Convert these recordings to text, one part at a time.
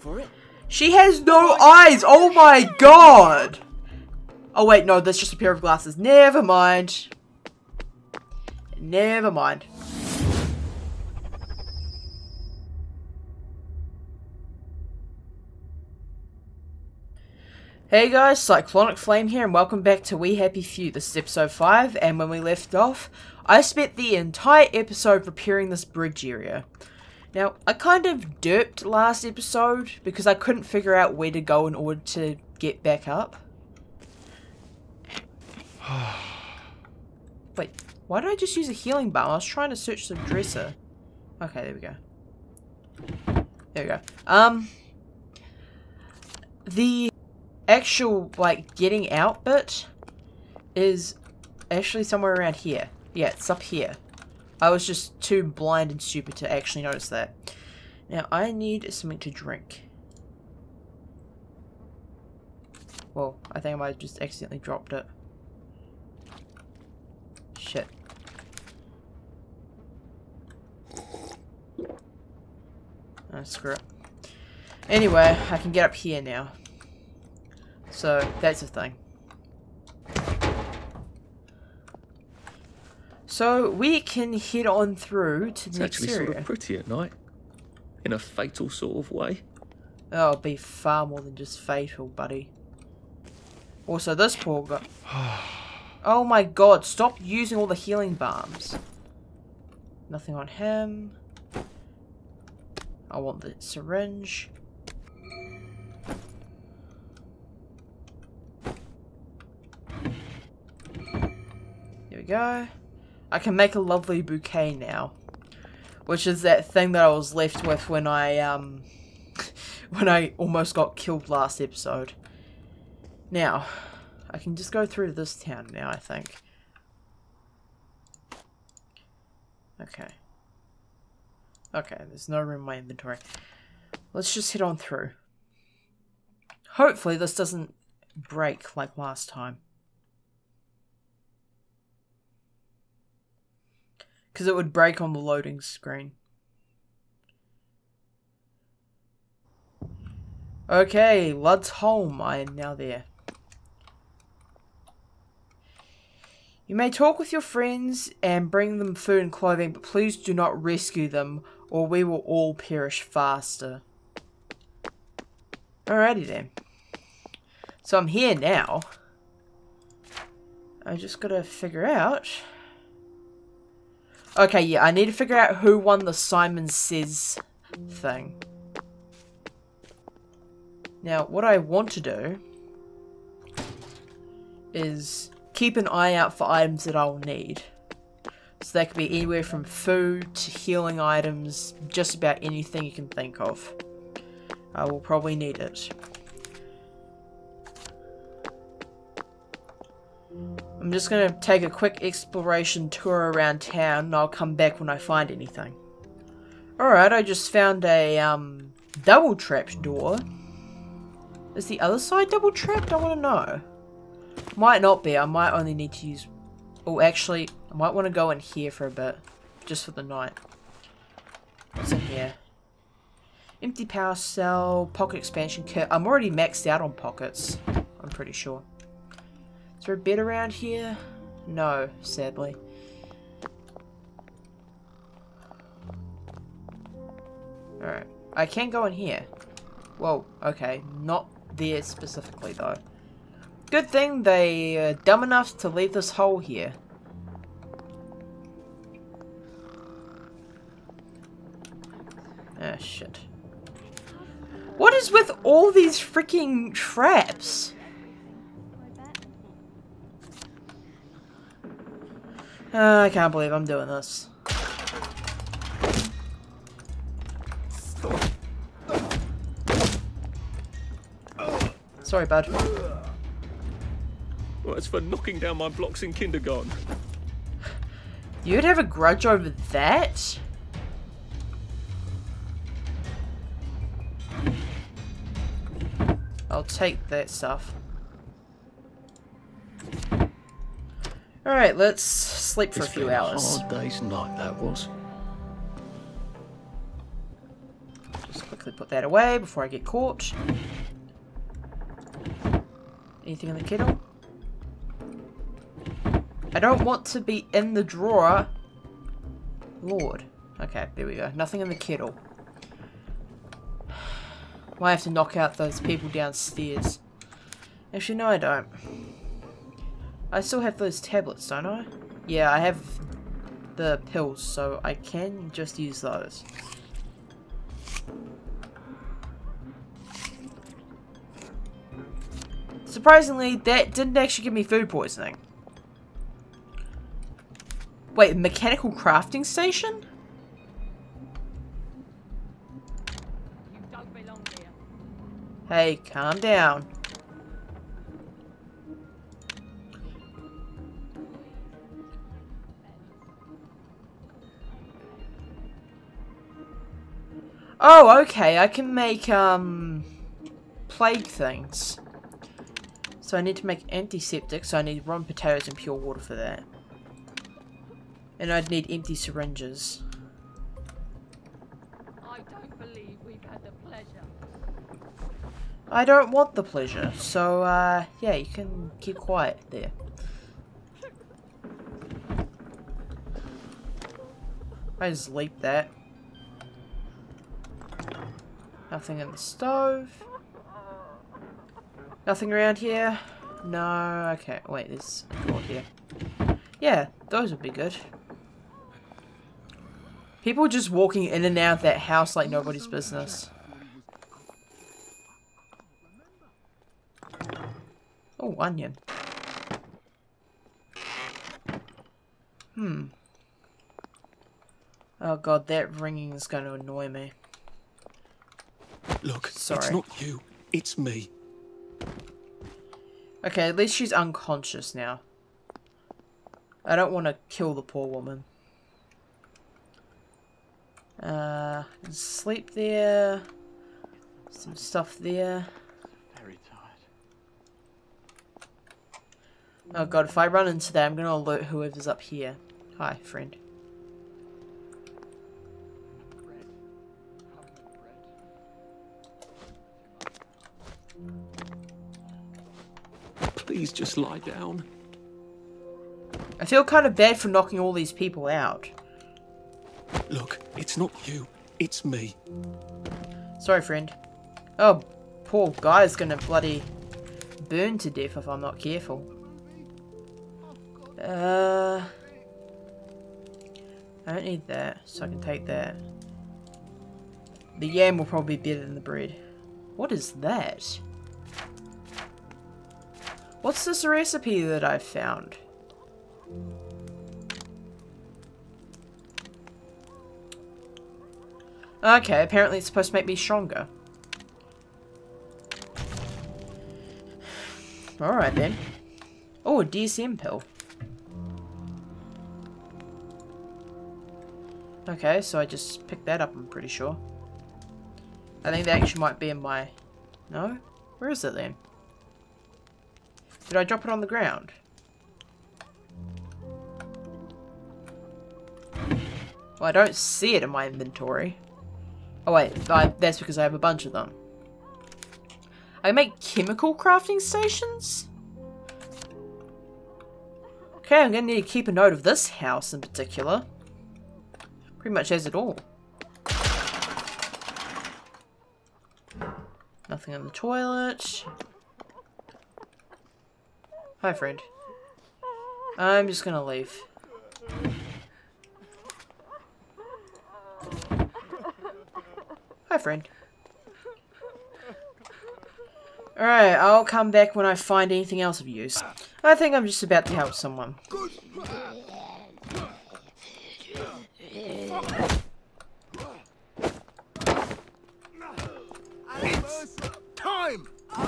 for it. She has no eyes! Oh my god! Oh wait, no, that's just a pair of glasses. Never mind. Never mind. Hey guys, Cyclonic Flame here, and welcome back to We Happy Few. This is episode 5, and when we left off, I spent the entire episode repairing this bridge area. Now, I kind of derped last episode because I couldn't figure out where to go in order to get back up. Wait, why did I just use a healing balm? I was trying to search the dresser. Okay, there we go. There we go. The actual, like, getting out bit is actually somewhere around here. Yeah, it's up here. I was just too blind and stupid to actually notice that. Now, I need something to drink. Well, I think I might have just accidentally dropped it. Shit. Oh, screw it. Anyway, I can get up here now. So, that's the thing. So, we can head on through to the next area. It's actually sort of pretty at night. In a fatal sort of way. Oh, it'll be far more than just fatal, buddy. Also, this poor guy... Oh my god, stop using all the healing balms. Nothing on him. I want the syringe. There we go. I can make a lovely bouquet now. Which is that thing that I was left with when I, when I almost got killed last episode. Now, I can just go through to this town now, I think. Okay. Okay, there's no room in my inventory. Let's just head on through. Hopefully this doesn't break like last time. Because it would break on the loading screen. Okay, Lud's home. I am now there. You may talk with your friends and bring them food and clothing, but please do not rescue them, or we will all perish faster. Alrighty then. So I'm here now. I just gotta figure out... Okay, yeah, I need to figure out who won the Simon Says thing. Now, what I want to do is keep an eye out for items that I'll need. So that could be anywhere from food to healing items, just about anything you can think of. I will probably need it. I'm just going to take a quick exploration tour around town, and I'll come back when I find anything. Alright, I just found a double trapped door. Is the other side double trapped? I want to know. Might not be. I might only need to use... Oh, actually, I might want to go in here for a bit. Just for the night. What's in here? Empty power cell, pocket expansion kit. I'm already maxed out on pockets. I'm pretty sure. Is there a bed around here? No, sadly. Alright. I can go in here. Whoa, okay. Not there specifically, though. Good thing they are dumb enough to leave this hole here. Ah, shit. What is with all these freaking traps? I can't believe I'm doing this. Sorry, bud. Well, it's for knocking down my blocks in kindergarten. You'd have a grudge over that? I'll take that stuff. Alright, let's sleep for a few hours. Hard day's night, that was. Just click quickly put that away before I get caught. Anything in the kettle? I don't want to be in the drawer. Lord. Okay, there we go. Nothing in the kettle. Might have to knock out those people downstairs. Actually, no I don't. I still have those tablets, don't I? Yeah, I have the pills, so I can just use those. Surprisingly, that didn't actually give me food poisoning. Wait, mechanical crafting station? You don't belong here. Hey, calm down. Oh, okay, I can make, plague things. So I need to make antiseptic, so I need raw potatoes and pure water for that. And I'd need empty syringes. I don't believe we've had the pleasure. I don't want the pleasure, so, yeah, you can keep quiet there. I just leap that. Nothing in the stove. Nothing around here. No, okay, wait, there's a door here. Yeah, those would be good. People just walking in and out of that house like nobody's business. Oh, onion. Oh god, that ringing is going to annoy me. Look, Sorry. it's not you, it's me. Okay, at least she's unconscious now. I don't want to kill the poor woman. Sleep there. Some stuff there. Very tired. Oh god, if I run into that, I'm gonna alert whoever's up here. Hi, friend. Please just lie down. I feel kind of bad for knocking all these people out. Look, it's not you, it's me. Sorry, friend. Oh, poor guy's gonna bloody burn to death if I'm not careful. I don't need that, so I can take that. The yam will probably be better than the bread. What is that? What's this recipe that I've found? Okay, apparently it's supposed to make me stronger. Alright then. Oh, a DSM pill. Okay, so I just picked that up, I'm pretty sure. I think that actually might be in my... No? Where is it then? Did I drop it on the ground? Well, I don't see it in my inventory. Oh wait, that's because I have a bunch of them. I make chemical crafting stations? Okay, I'm gonna need to keep a note of this house in particular. Pretty much has it all. Nothing in the toilet. Hi, friend. I'm just gonna leave. Hi, friend. Alright, I'll come back when I find anything else of use. I think I'm just about to help someone. It's time!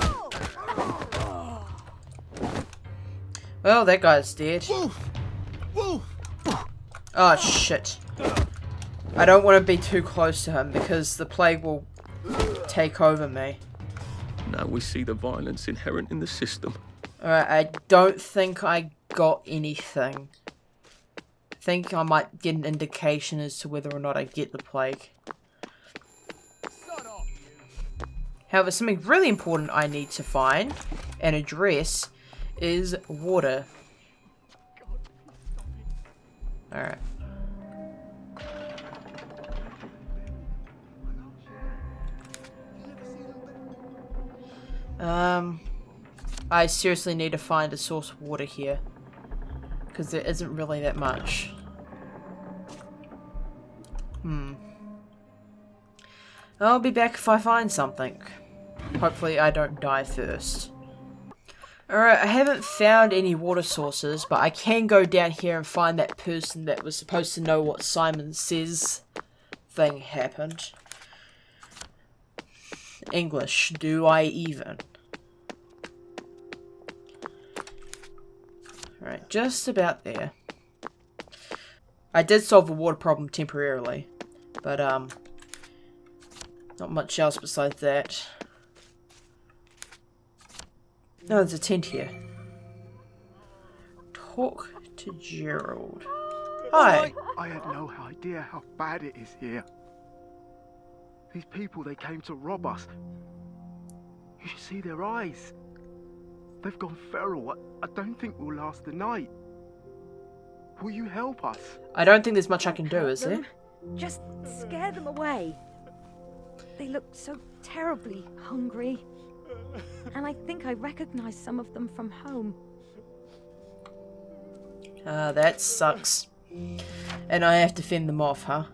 Well, that guy's dead. Wolf! Wolf! Oh, shit. I don't want to be too close to him because the plague will take over me. Now we see the violence inherent in the system. Alright, I don't think I got anything. I think I might get an indication as to whether or not I get the plague. Shut up! However, something really important I need to find and address is water. Alright. I seriously need to find a source of water here, because there isn't really that much. I'll be back if I find something. Hopefully I don't die first. Alright, I haven't found any water sources, but I can go down here and find that person that was supposed to know what Simon Says thing happened. English, do I even? Alright, just about there. I did solve the water problem temporarily, but not much else besides that. No, there's a tent here. Talk to Gerald. Hi. I had no idea how bad it is here. These people, they came to rob us. You should see their eyes. They've gone feral. I don't think we'll last the night. Will you help us? I don't think there's much I can do, is there? Just scare them away. They look so terribly hungry. And I think I recognize some of them from home. That sucks. And I have to fend them off, huh?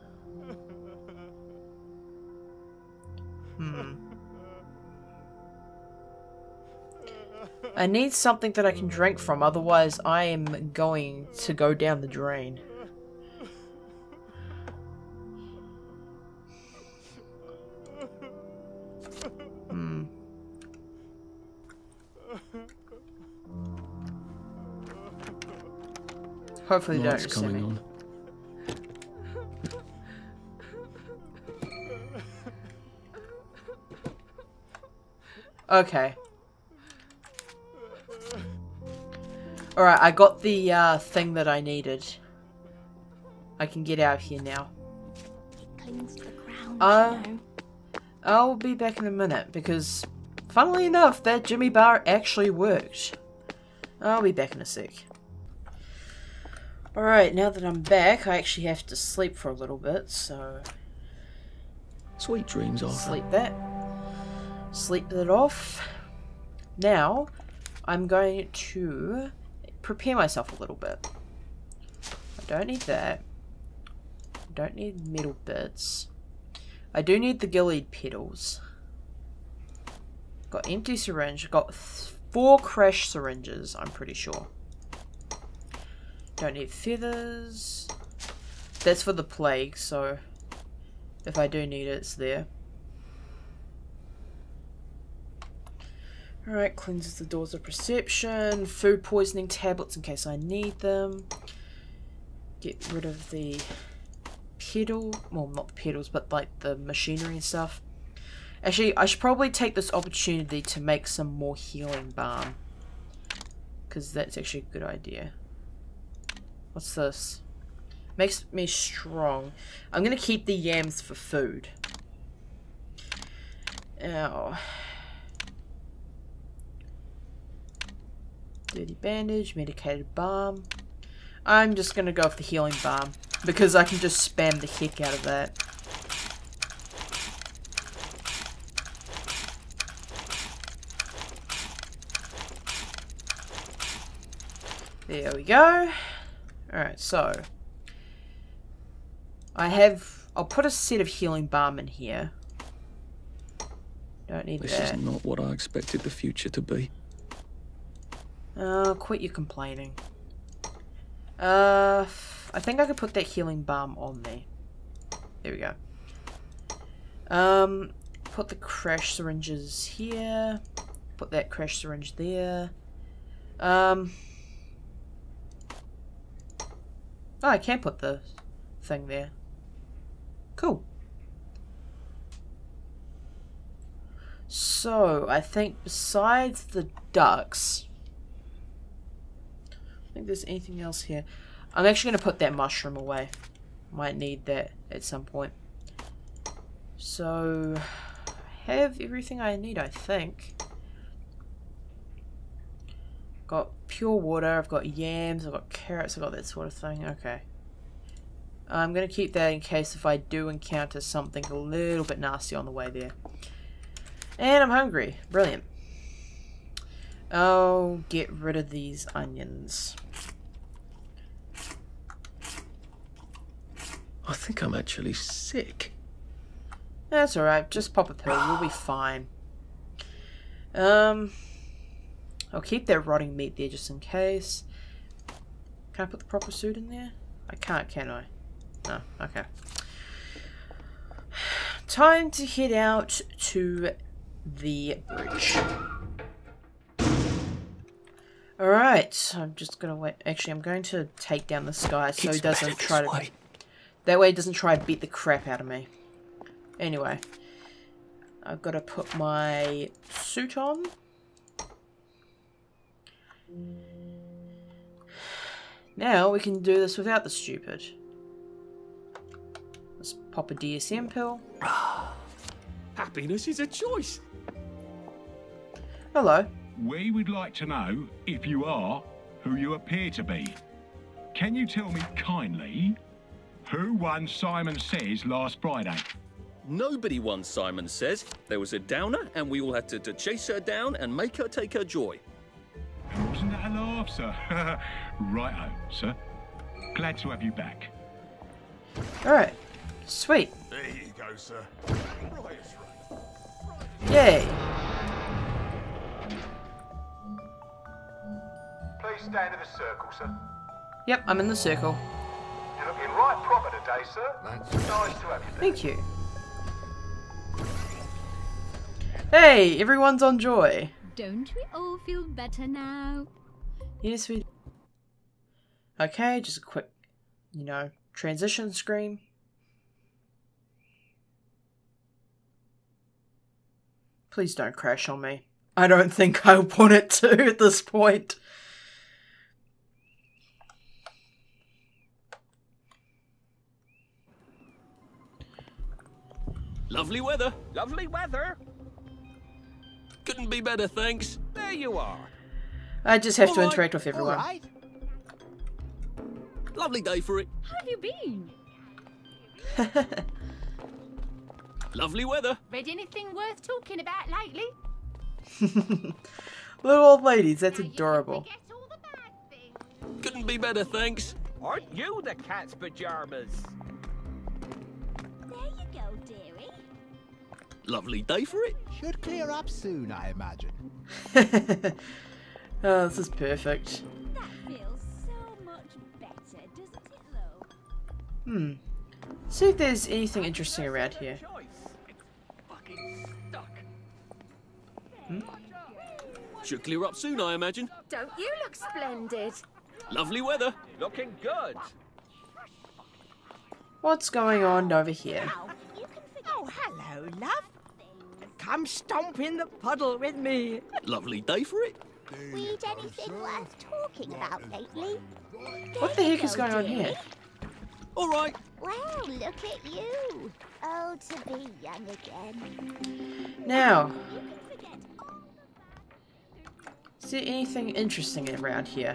I need something that I can drink from, otherwise I am going to go down the drain. Hopefully they don't What's see going me. on? Okay. Alright, I got the thing that I needed. I can get out of here now. It clings to the ground, you know. I'll be back in a minute, because funnily enough, that Jimmy bar actually worked. I'll be back in a sec. Alright, now that I'm back, I actually have to sleep for a little bit, so... Sweet dreams, Arthur. Sleep that. Sleep it off. Now, I'm going to prepare myself a little bit. I don't need that. I don't need metal bits. I do need the gillied petals. Got empty syringe. Got 4 crash syringes, I'm pretty sure. Don't need feathers. That's for the plague, so if I do need it, it's there. Alright, cleanses the doors of perception. Food poisoning tablets in case I need them. Get rid of the pedal. Well, not the pedals, but like the machinery and stuff. Actually, I should probably take this opportunity to make some more healing balm. Because that's actually a good idea. What's this? Makes me strong. I'm going to keep the yams for food. Ow. Dirty bandage, medicated balm. I'm just going to go with the healing balm. Because I can just spam the heck out of that. There we go. Alright, so I'll put a set of healing balm in here. Don't need This that. is not what I expected the future to be. Quit your complaining. I think I could put that healing balm on me. There we go. Put the crash syringes here. Put that crash syringe there. Oh, I can put the thing there. Cool. So, I think besides the ducks, I think there's anything else here. I'm actually going to put that mushroom away. Might need that at some point. So, have everything I need, I think. Got pure water, I've got yams, I've got carrots, I've got that sort of thing. Okay. I'm going to keep that in case if I do encounter something a little bit nasty on the way there. And I'm hungry. Brilliant. Oh, get rid of these onions. I think I'm actually sick. That's alright, just pop a pill, you'll be fine. I'll keep that rotting meat there just in case. Can I put the proper suit in there? I can't, can I? No, okay. Time to head out to the bridge. Alright, I'm just gonna wait. Actually, I'm going to take down this guy so he doesn't try to... That way he doesn't try to beat the crap out of me. Anyway. I've got to put my suit on. Now we can do this without the stupid. Let's pop a DSM pill. Happiness is a choice. Hello. We would like to know if you are who you appear to be. Can you tell me kindly who won Simon Says last Friday? Nobody won, Simon Says. There was a downer, and we all had to chase her down and make her take her joy. Wasn't that a laugh, sir? Righto, sir. Glad to have you back. Alright. Sweet. There you go, sir. Right as rain. Yay. Please stand in a circle, sir. Yep, I'm in the circle. You're looking right proper today, sir. That's nice to have you there. Thank you. Hey, everyone's on joy. Don't we all feel better now? Yes, we... Okay, just a quick, transition screen. Please don't crash on me. I don't think I want it to at this point. Lovely weather. Lovely weather. Couldn't be better, thanks. There you are. I just have to interact with everyone. Right. Lovely day for it. How have you been? Lovely weather. Read anything worth talking about lately? Little old ladies, that's adorable. Forget all the bad things. Couldn't be better, thanks. Aren't you the cat's pajamas? There you go, dearie. Lovely day for it. Should clear up soon, I imagine. Oh, this is perfect. That feels so much better, doesn't it, love? See if there's anything interesting around here. Should clear up soon, I imagine. Don't you look splendid? Lovely weather. Looking good. What's going on over here? Oh, hello, love. Come stomp in the puddle with me. Lovely day for it. Read anything worth talking about lately? What the heck is going on here? All right. Well, look at you. Oh, to be young again. Now, You can forget all is there anything interesting around here?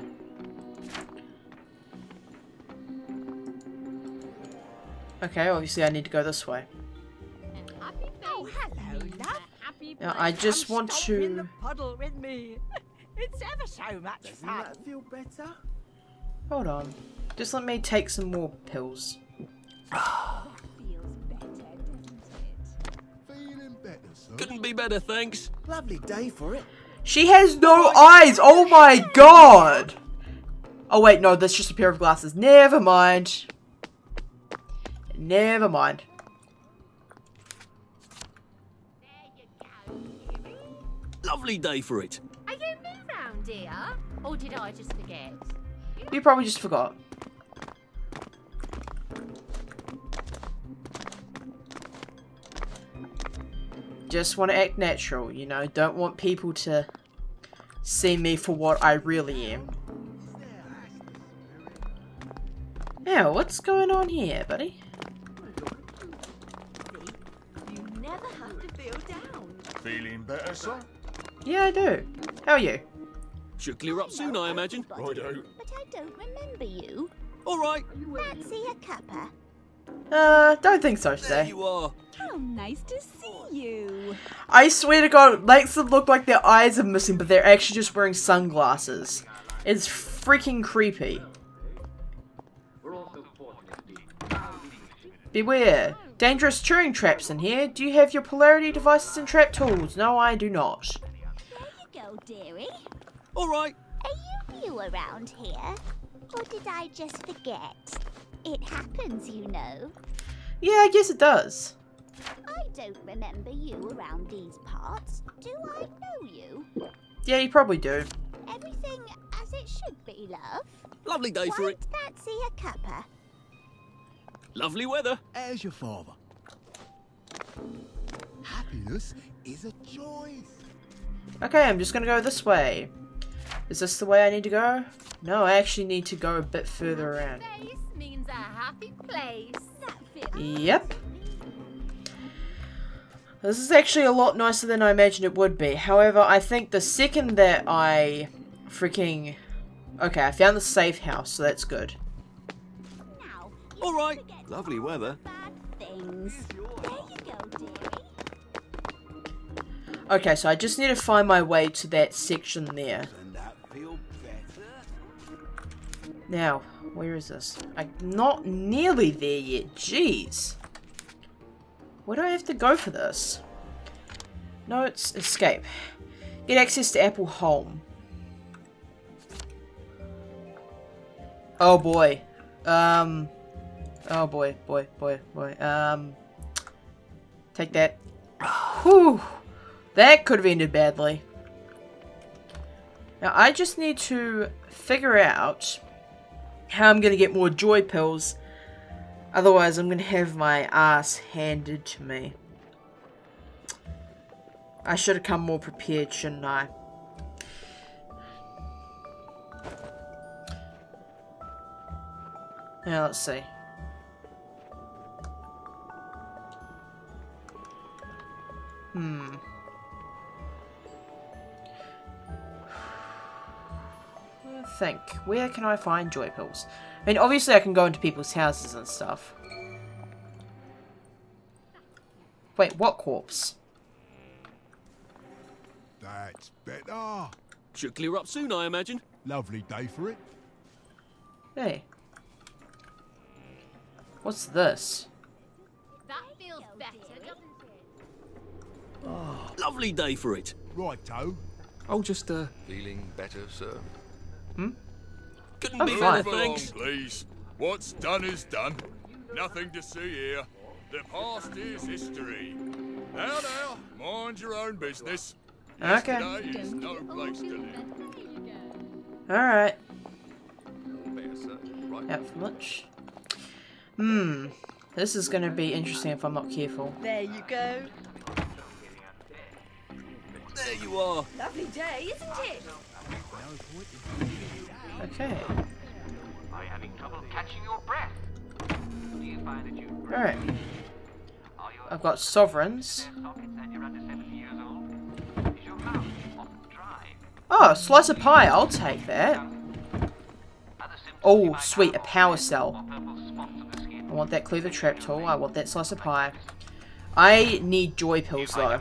Okay, obviously I need to go this way. Oh, hello, love. Now, I just want Stomp in the to... puddle with me. It's ever so much Doesn't fun. that feel better? Hold on. Just let me take some more pills. feels better, doesn't it? Feeling better, sir. Couldn't be better, thanks. Lovely day for it. She has no eyes! Oh my god! Oh wait, no, that's just a pair of glasses. Never mind. Never mind. Lovely day for it. Are you new round here? Or did I just forget? You probably just forgot. Just want to act natural, don't want people to see me for what I really am. Now, what's going on here, buddy? You never have to feel down. Feeling better, sir? Yeah, I do. How are you? Should clear up soon, I imagine. Righto. But I don't remember you. All right. Fancy a cuppa? Don't think so There today. you are. How nice to see you. I swear to God, it makes them look like their eyes are missing, but they're actually just wearing sunglasses. It's freaking creepy. Beware. Dangerous Turing traps in here. Do you have your polarity devices and trap tools? No, I do not. There you go, dearie. All right. Are you new around here? Or did I just forget? It happens, you know. Yeah, I guess it does. I don't remember you around these parts. Do I know you? Yeah, you probably do. Everything as it should be, love. Lovely day for it. Fancy a cuppa? Lovely weather. How's your father? Happiness is a choice. Okay, I'm just gonna go this way. Is this the way I need to go? No, I actually need to go a bit further around. Place means a happy place. Yep. This is actually a lot nicer than I imagined it would be. However, I think the second that I freaking... Okay, I found the safe house, so that's good. All right. Lovely weather. Things. There you go, dearie. Okay, so I just need to find my way to that section there. Now, where is this? I'm not nearly there yet. Jeez. Where do I have to go for this? No, it's escape. Get access to Apple Home. Oh boy. Oh boy, boy. Take that. Whew. That could have ended badly. Now, I just need to figure out how I'm going to get more joy pills. Otherwise, I'm going to have my ass handed to me. I should have come more prepared, shouldn't I? Now, let's see. Think. Where can I find joy pills? I mean, obviously I can go into people's houses and stuff. Wait, what corpse? That's better. Should clear up soon, I imagine. Lovely day for it. Hey. What's this? That feels better, doesn't it? Oh, lovely day for it. Righto. Oh, just Feeling better, sir? Couldn't I'm be fine. better, thanks. Please. What's done is done. Nothing to see here. The past is history. Now, mind your own business. Okay. Yesterday is no place to live. Alright. Better, sir. Right. Out for lunch. This is going to be interesting if I'm not careful. There you go. There you are. Lovely day, isn't it? Okay. Are you having trouble catching your breath? Do you find that you Alright. I've got sovereigns. and you're under 70 years old? Is your mouth often dry? Oh, slice of pie. I'll take that. Oh, sweet. A power cell. I want that cleaver trap tool. I want that slice of pie. I need joy pills, though.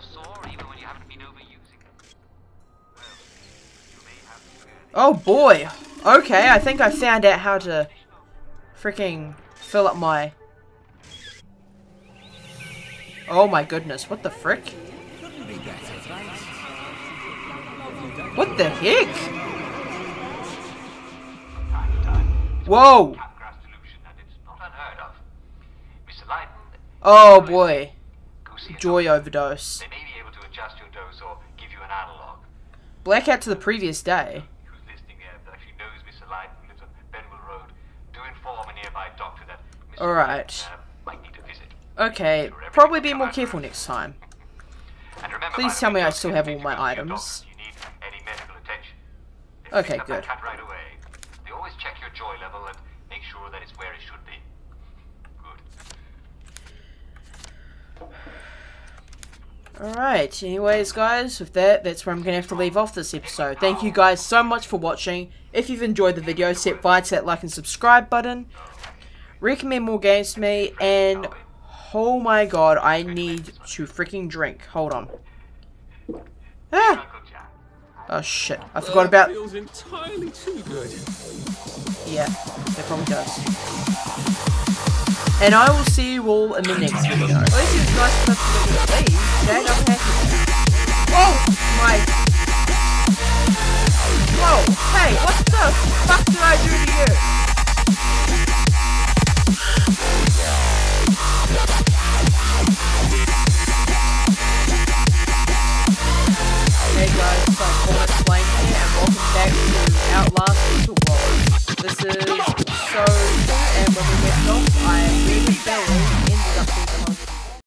Oh, boy. Okay, I think I found out how to freaking fill up my... Oh, my goodness. What the frick? What the heck? Whoa! Oh boy. Joy overdose. Blackout to the previous day. Alright. Okay, probably be more careful next time. Please tell me I still have all my items. Okay, good. They always check your joy level and make sure that it's where it should be. Good. Alright, anyways guys, with that, that's where I'm going to have to leave off this episode. Thank you guys so much for watching. If you've enjoyed the video, set fire to that like and subscribe button. Recommend more games to me, and oh my god, I need to freaking drink. Hold on. Ah! Oh shit, I forgot about... Feels entirely too good. Yeah, that probably does. And I will see you all in the next video. At least it was nice enough to let me leave. Jade, I'm happy. Oh my... Whoa, hey, what the fuck did I do to you?